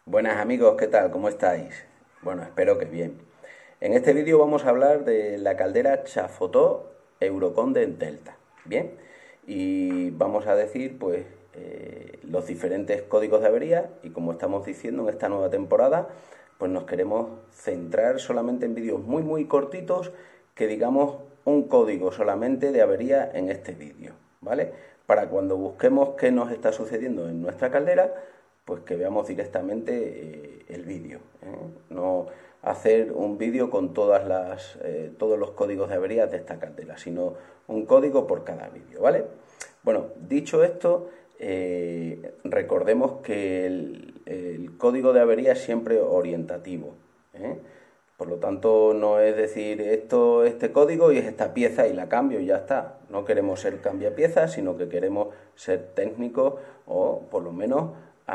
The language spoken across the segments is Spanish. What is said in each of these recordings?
Buenas amigos, ¿qué tal? ¿Cómo estáis? Bueno, espero que bien. En este vídeo vamos a hablar de la caldera Chafotó Eurocondent Delta. Bien, y vamos a decir pues los diferentes códigos de avería y como estamos diciendo en esta nueva temporada, pues nos queremos centrar solamente en vídeos muy cortitos que digamos un código solamente de avería en este vídeo, ¿vale? Para cuando busquemos qué nos está sucediendo en nuestra caldera, pues que veamos directamente el vídeo. No hacer un vídeo con todos los códigos de averías de esta caldera, sino un código por cada vídeo, ¿vale? Bueno, dicho esto, recordemos que el código de avería es siempre orientativo. Por lo tanto, no es decir este código y es esta pieza y la cambio y ya está. No queremos ser cambiapiezas, sino que queremos ser técnicos o por lo menos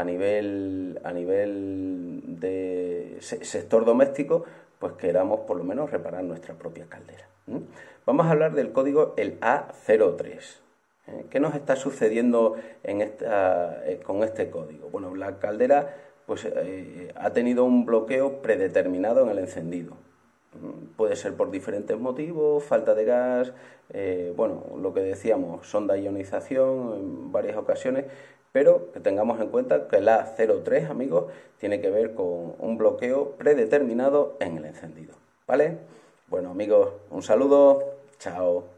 a nivel de sector doméstico, pues queramos por lo menos reparar nuestra propia caldera. Vamos a hablar del código el A03. ¿Qué nos está sucediendo con este código? Bueno, la caldera pues, ha tenido un bloqueo predeterminado en el encendido. Puede ser por diferentes motivos, falta de gas, bueno, lo que decíamos, sonda ionización en varias ocasiones, pero que tengamos en cuenta que la 03, amigos, tiene que ver con un bloqueo predeterminado en el encendido, ¿vale? Bueno, amigos, un saludo, chao.